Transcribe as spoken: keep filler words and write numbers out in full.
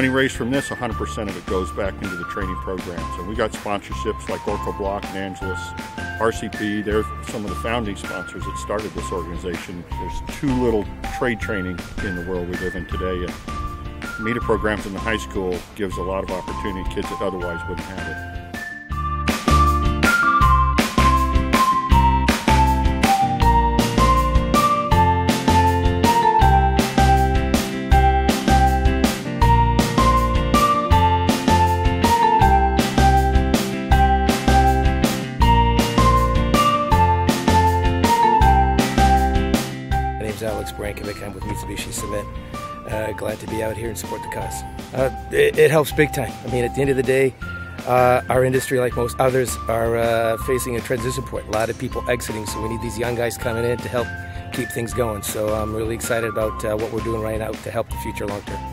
money raised from this, one hundred percent of it goes back into the training programs. And we got sponsorships like Orco Block and Angeles, R C P. They're some of the founding sponsors that started this organization. There's too little trade training in the world we live in today. And MITA programs in the high school gives a lot of opportunity to kids that otherwise wouldn't have it. Alex Brankovic. I'm with Mitsubishi Cement. Uh, glad to be out here and support the cause. Uh, it, it helps big time. I mean, at the end of the day, uh, our industry, like most others, are uh, facing a transition point. A lot of people exiting, so we need these young guys coming in to help keep things going. So I'm really excited about uh, what we're doing right now to help the future long term.